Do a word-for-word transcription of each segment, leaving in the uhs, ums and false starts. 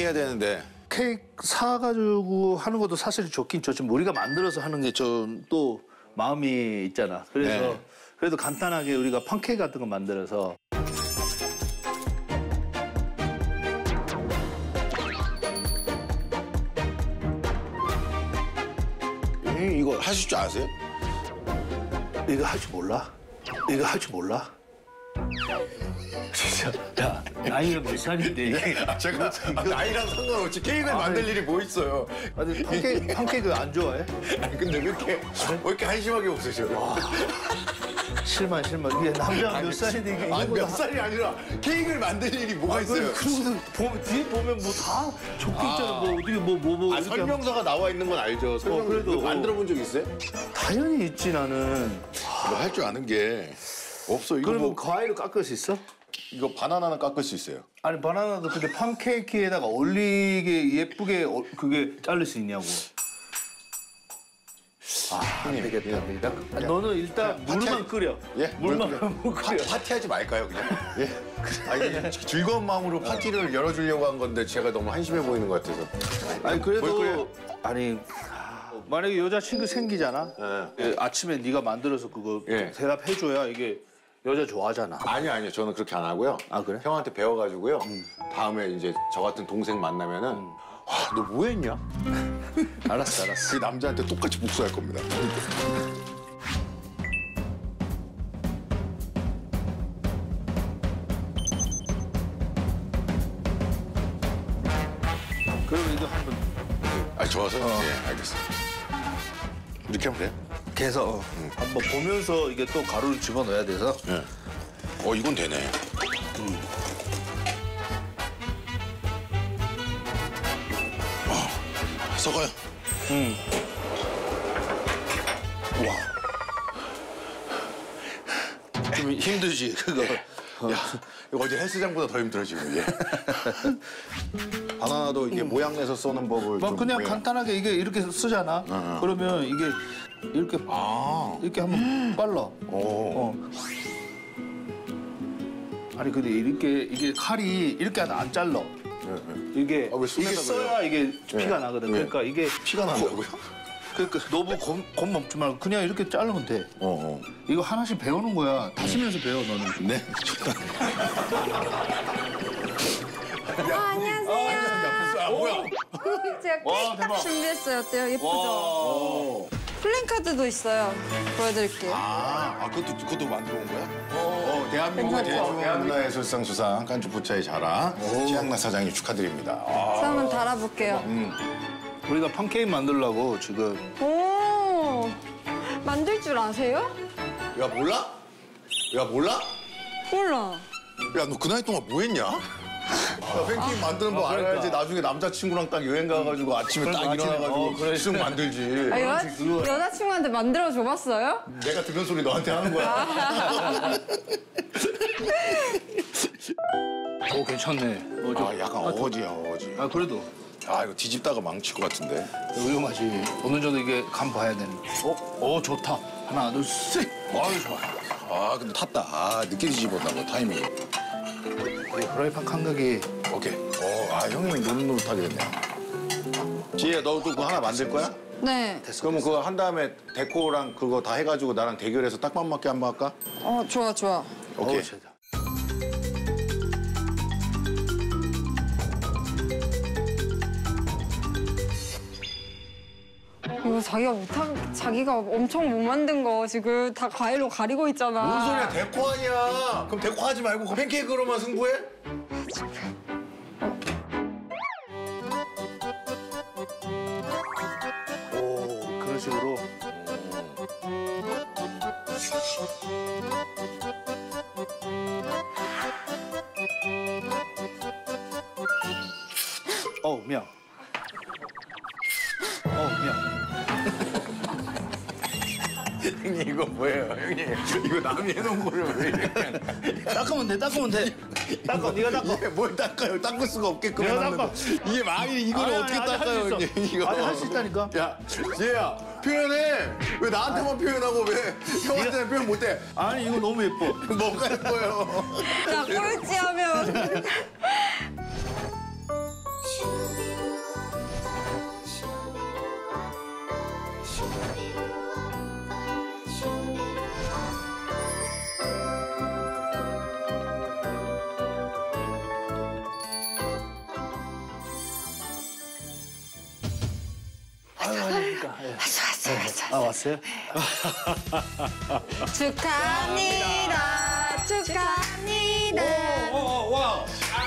해야 되는데. 케이크 사가지고 하는 것도 사실 좋긴 좋지만 우리가 만들어서 하는 게 좀 또 마음이 있잖아. 그래서 네. 그래도 간단하게 우리가 pan케이크 같은 거 만들어서. 형님 이거 하실 줄 아세요? 이거 할 줄 몰라? 이거 할 줄 몰라? 진짜 야 나이가 몇 살인데 이게 아, 제가 아, 나이랑 상관없이 케이크를 만들 일이 뭐 있어요? 아니 pan케이크 pan케이크 안 좋아해? 아니, 근데 왜 이렇게 왜 이렇게 한심하게 웃으셔? 실만 실만 이게 남자가 몇 살인데 이게 아니, 이거보다 몇 살이 아니라 케이크를 만들 일이 뭐가 있어요? 그러고서 보면 뒤에 보면 뭐 다 적혀 있잖아. 뭐 어떻게 뭐 뭐 뭐 아, 설명서가 나와 있는 건 알죠. 설명, 어, 그래도 만들어 본 적 있어요? 당연히 있지 나는. 뭐 할 줄 아는 게 없어. 이거 그러면 뭐 과일을 깎을 수 있어? 이거 바나나는 깎을 수 있어요. 아니 바나나도 근데 pan케이크에다가 올리게 예쁘게 어, 그게 자를 수 있냐고. 아, 안 되겠다, 안 되겠다. 아니, 너는 일단 물만 끓여. 예? 물만 물 끓여. 파, 파티하지 말까요, 그냥? 예. 아니, 즐거운 마음으로 파티를 열어주려고 한 건데 제가 너무 한심해 보이는 것 같아서. 아니 뭘 그래도 끓여요? 아니 만약에 여자친구 생기잖아. 예, 아침에 네가 만들어서 그거 예. 대답해줘야 이게 여자 좋아하잖아. 아니요, 아니요. 저는 그렇게 안 하고요. 아, 그래? 형한테 배워가지고요. 다음에 이제 저 같은 동생 만나면은 와, 너 뭐 했냐? 알았어, 알았어. 그 남자한테 똑같이 복수할 겁니다. 그러면 이거 한번 아, 좋아서? 예, 알겠습니다. 이렇게 하면 돼요? 계속 어, 한번 보면서 이게 또 가루를 집어넣어야 돼서. 예. 어, 이건 되네. 음. 어, 섞어요. 응. 와. 좀 힘들지 그거. 야, 이거 어제 헬스장보다 더 힘들어, 지금, 이게. 바나나도 이게 모양 내서 써는 법을. 막 좀 그냥 보여요. 간단하게 이게 이렇게 쓰잖아. 어. 그러면 이게 이렇게 아. 이렇게 한번 빨라. 오. 어. 아니 근데 이렇게 이게 칼이 이렇게 하다 안 잘라. 이게 아, 왜 이게 손에다 써야 이게 피가 나거든. 네. 그러니까 이게 피가 난다고요? 그러니까 너무 겁, 겁 먹지 말고 그냥 이렇게 자르면 돼. 어, 어. 이거 하나씩 배우는 거야. 다시면서 배워 너는. 네. 아, 안녕하세요. 아, 뭐야? 제가 와, 케이크 딱 대박. 준비했어요. 어때요? 예쁘죠? 어. 플랜카드도 있어요. 보여드릴게요. 아, 아, 그것도, 그것도 만들어 온 거야? 어, 대한민국의 괜찮죠? 대중의 문화예술상 수상 깐주포차의 자랑 최양락 사장님 축하드립니다. 아, 그래서 한번 달아볼게요. 우리가 pan케이크 만들려고 지금 오, 만들 줄 아세요? 야, 몰라? 야, 몰라? 몰라. 야, 너 그 나이 동안 뭐 했냐? 야, 팬케이크 만드는 법 아, 그러니까. 알아야지. 나중에 남자친구랑 딱 여행 가가지고 아침에 그러니까 딱 아침에, 일어나가지고 어, 그래. 쓱 만들지. 아, 여, 여자친구한테 만들어 줘봤어요? 내가 들은 소리 너한테 하는 거야. 오 괜찮네. 어, 좀- 아, 약간 어거지야, 어거지. 아 그래도 아, 이거 뒤집다가 망칠 것 같은데. 위험하지. 어느 정도 이게 간 봐야 되는. 어, 어 좋다. 하나 둘 셋. 아유 좋아. 아, 근데 탔다. 아, 늦게 뒤집었다고, 타이밍이. 이 프라이팬 간격이 오케이. 어, 아, 형이 노릇노릇하게 됐네. 지혜야, 너도 그거 하나 만들 거야? 네. 그러면 그거 한 다음에 데코랑 그거 다 해가지고 나랑 대결해서 딱밤 맞게 한번 할까? 어, 좋아, 좋아. 오케이. 어우, 진짜. 이거 자기가 못한, 자기가 엄청 못 만든 거 지금 다 과일로 가리고 있잖아. 뭔 소리야, 데코 아니야. 그럼 데코 하지 말고 그 팬케이크로만 승부해? 오 그런 식으로. 어 미안. 어 미안. 형님, 이거 뭐예요, 형님? 이거 남이 해놓은 거를 왜 이렇게. 닦으면 돼, 닦으면 돼. 닦아, 네가 닦아. 이게 뭘 닦아요? 닦을 수가 없게끔 내가 해놨는데. 닦아. 이게 망이 이걸 아니, 어떻게 아니, 아직 닦아요, 할수 형님? 있어. 이거. 아직 할 수 있다니까. 야, 지혜야, 표현해. 왜 나한테만 표현하고 왜 형한테는 표현 못해? 아니 이거 너무 예뻐. 뭐가 예뻐요? 자, 꼴찌 하면. 주 아유, 아닙니까. 예. 왔어 왔어 왔어. 아, 왔어요? 축하합니다. 축하합니다. 어, 어, 와.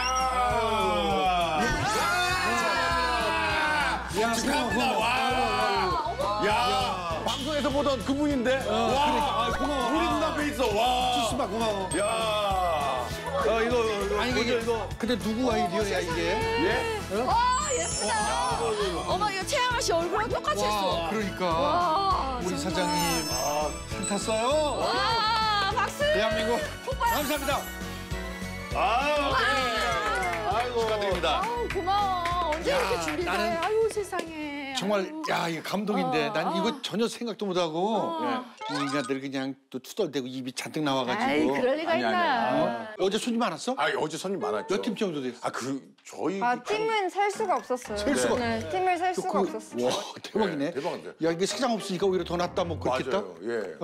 야, 축하합니다. 와. 야, 방송에서 보던 그분인데. 와, 고마워. 우리 눈앞에 있어. 와. 수박 고마워. 야. 어, 이거, 이거, 아니, 먼저 이게, 이거. 근데 누구 아이디어야, 이게? 예? 와 예쁘다. 어머 이거 최양아 씨 얼굴랑 똑같이 했어. 와, 그러니까. 와, 우리 정말. 사장님. 아, 상 탔어요. 와 박수. 대한민국. 감사합니다. 아, 아이고. 축하드립니다. 아우 고마워. 언제 야, 이렇게 준비를 해? 나는 아유 세상에. 정말, 야, 이거 감동인데. 어, 난 어. 이거 전혀 생각도 못하고. 이 인간들 그냥 또 투덜대고 입이 잔뜩 나와가지고. 아이 그럴 리가 아니, 아니, 있나. 어? 어제 손님 많았어? 아, 어제 손님 많았죠. 몇 팀 정도 됐어? 아, 그 저희 아 팀은 셀 수가 없었어요. 셀 수가 네, 팀을 셀 수가 그- 없었어요. 와, 대박이네. 네, 대박인데. 야, 이게 사장 없으니까 오히려 더 낫다, 뭐 그렇겠다. 맞아요. 예.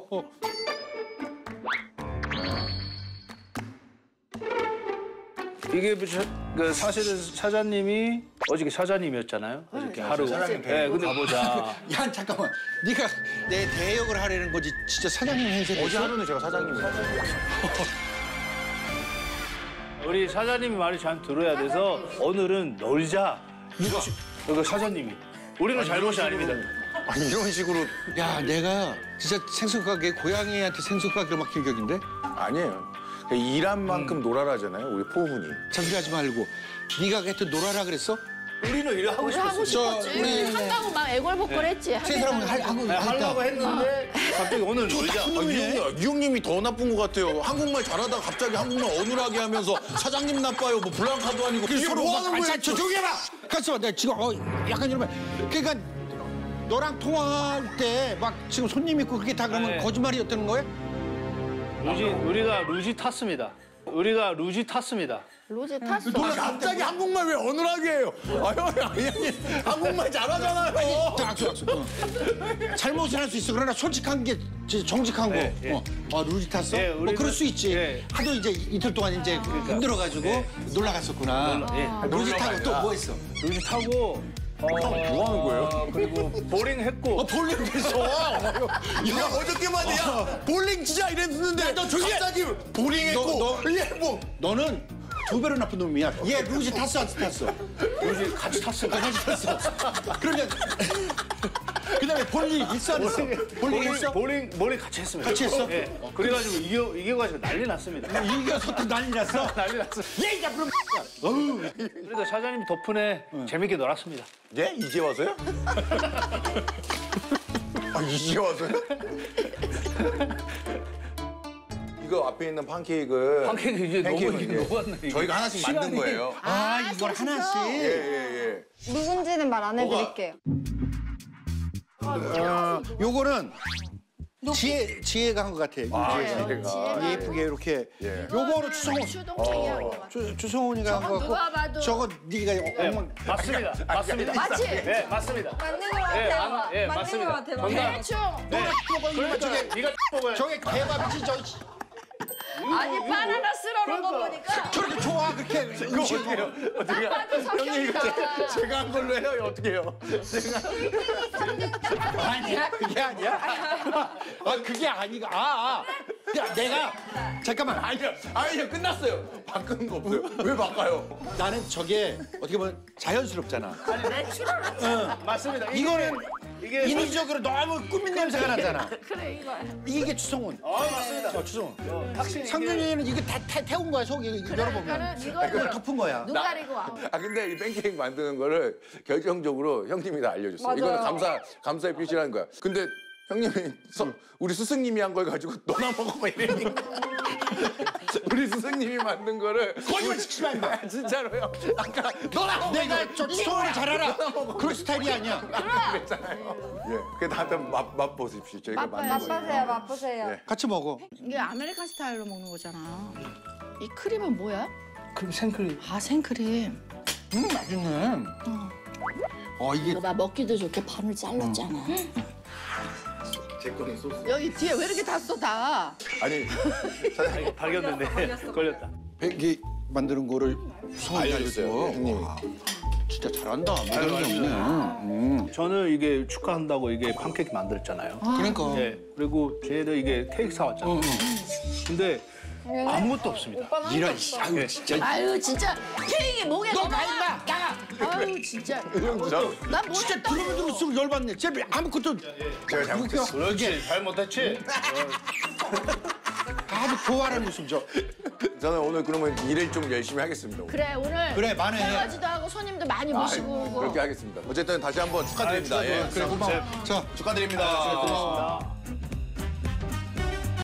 이게 뭐 저- 그 사실은 사장님이 어저께 사장님이었잖아요. 어저께 하루. 네, 근데 가보자. 야, 잠깐만. 네가 내 대역을 하려는 거지. 진짜 사장님 행세를 어제 했어? 하루는 제가 사장님이에요. 우리 사장님이 말을 잘 들어야 돼서 오늘은 놀자. 이거 이거 사장님이. 우리는 잘못이 아닙니다. 아니, 이런 식으로. 야, 내가 진짜 생선 가게 고양이한테 생선 가게를 맡긴 격인데? 아니에요. 일한 만큼 놀아라잖아요, 우리 포훈이. 장비하지 말고. 네가 하여튼 놀아라 그랬어? 우리는 이래 하고 우리 하고 싶었어요. 싶었지. 우리- 한다고 막 애걸복걸했지. 세 사람은 할- 하고 네, 하려고 했다. 했는데 갑자기 오늘 놀자. 아, 이, 형님, 이 형님이 더 나쁜 것 같아요. 한국말 잘하다가 갑자기 한국말 어눌하게 하면서 사장님 나빠요, 뭐 블랑카도 아니고. 이게 서로 뭐 막 하는 거야? 아, 저 조용히 해봐. 가서 내가 지금 어, 약간 이러면 그러니까 너랑 통화할 때 막 지금 손님 있고 그게 다 그러면 네. 거짓말이었다는 거야? 루지 우리가 루지 탔습니다. 우리가 루지 탔습니다. 로제 탔어. 아, 갑자기 한국말 왜 어눌하게 해요? 아, 형이 아니, 아니, 한국말 잘하잖아요. 자, 악수, 악수. 어. 잘못은 할 수 있어. 그러나 솔직한 게 진짜 정직한 거. 네, 예. 어. 아, 루지 탔어? 예, 뭐 우리는- 그럴 수 있지. 예. 하도 이제 이틀 동안 이제 힘들어가지고 예. 놀러 갔었구나. 예. 루지 타고 또 뭐 했어? 루지 타고 어, 뭐 하는 거예요? 그리고 보링 했고 어, 볼링 했어. 야, 어저께만 야 볼링 치자 이랬는데 너 조용히 해. 갑자기 볼링 했고 너- 너- 얘 뭐. 너는 두 배로 나쁜 놈이야. 얘 루지 탔어, 안 탔어? 루지 같이 탔습니다. 같이 탔어. 그러면 그다음에 볼링 있어, 안 있어? 볼링 했어? 보링 보링 같이 했습니다. 같이 했어? 예. 그래가지고 이겨 이겨가지고 난리 났습니다. 이겨서 또 난리 났어. 난리 났어. 얘 이제 그럼 그래도 사장님 덕분에 재밌게 놀았습니다. 예? 이제 와서요? 아, 이제 와서요? 이거 앞에 있는 팬케이크. 팬케이크 이제 너무 팬케이크는 이게 이제 녹았네, 이게. 저희가 하나씩 만든 시간이- 거예요. 아, 이걸 하나씩. 예, 예, 예. 누군지는 말 안 해드릴게요. 어, 요거는 지혜 지혜가 한 것 같아. 아, 지혜가. 지혜가. 예쁘게 이렇게. 예. 요거는 추성훈. 추동생이야. 주, 주성훈이가 한 거 같고. 누가 봐도. 저거 네가 네, 엉망. 맞습니다. 맞습니다. 맞지? 네, 맞습니다. 맞는 것 예, 같아요. 맞- 예, 맞는 맞습니다. 것 같아요. 정답. 대충. 네. 그러니까 그러니까 네가 먹어야 저게 개밥이지 저. 아니 바나나 쓸어놓은 거 그러니까. 보니까. 저렇게 좋아 그렇게 이거 음식. 어떻게요? 어떻게 봐도 형님 이거 성격이다. 제- 제가 한 걸로 해요? 어떻게 해요? 아니야 그게 아니야. 아 그게 아니가. 아, 아. 야 내가 잠깐만. 아니요, 아니요, 끝났어요. 바꾸는 거 없어요. 왜 바꿔요? 나는 저게 어떻게 보면 자연스럽잖아. 맞습니다. 이게- 이거는 이게 인위적으로 너무 꾸민 냄새가 나잖아. 그래 이거. 이게 추성훈. 아, 맞습니다. 어, 추성훈. 확실히 이게- 상준이는 이거 다 태, 태운 거야 속에 열어보면. 그러니까는 이걸 이거는 덮은 거야. 눈 가리고 와. 아 근데 이 팬케이크 만드는 거를 결정적으로 형님이 다 알려줬어요. 맞아요. 이거는 감사 감사의 표시라는 거야. 근데 형님이 서, 우리 스승님이 한 걸 가지고 너나 먹어봐 이러니까 우리 스승님이 만든 거를 거짓말 시키지 마, 임마. 진짜로요. 아까 너나 먹어. 내가 저 추성훈을 잘 알아. 그런 스타일이 아니야. 그랬잖아요. 예, 그게 한번 맛 맛보십시오. 저희가 만든 거예요. 맛보세요, 맛보세요. 네. 같이 먹어. 이게 아메리칸 스타일로 먹는 거잖아. 이 크림은 뭐야? 그럼 생크림. 아 생크림. 음 맛있네. 어 이게 이거 봐 먹기도 좋게 반을 잘랐잖아. 제 거는 소스. 여기 뒤에 왜 이렇게 다 써 다? 아니 아니, 발견됐네. 걸렸다. 이게 만드는 거를 성훈이 알려줬어요, 알려줘. 형님이. 와. 진짜 잘한다. 못하는 게 없네. 음. 저는 이게 축하한다고 이게 팬케이크 만들었잖아요. 그러니까. 예. 그리고 쟤도 이게 케이크 사왔잖아요. 근데 아무것도 없습니다. 이런 씨, 아유 진짜. 아유 진짜 케이크 목에 너 넣어놔. 가 임마. 나가. 아유 진짜. 형, 저, 난 뭐 진짜 했다고. 들으면 들을수록 열받네. 쟤 아무것도 제가 잘못했어. 그렇지. 잘못했지? 아무 고하는 모습 저. 저는 오늘 그러면 일을 좀 열심히 하겠습니다. 오늘. 그래 오늘 그래, 많이 해. 설거지도 하고 손님도 많이 모시고 오고. 그렇게 하겠습니다. 어쨌든 다시 한번 축하드립니다. 예. 그래 고마워. 자. 축하드립니다.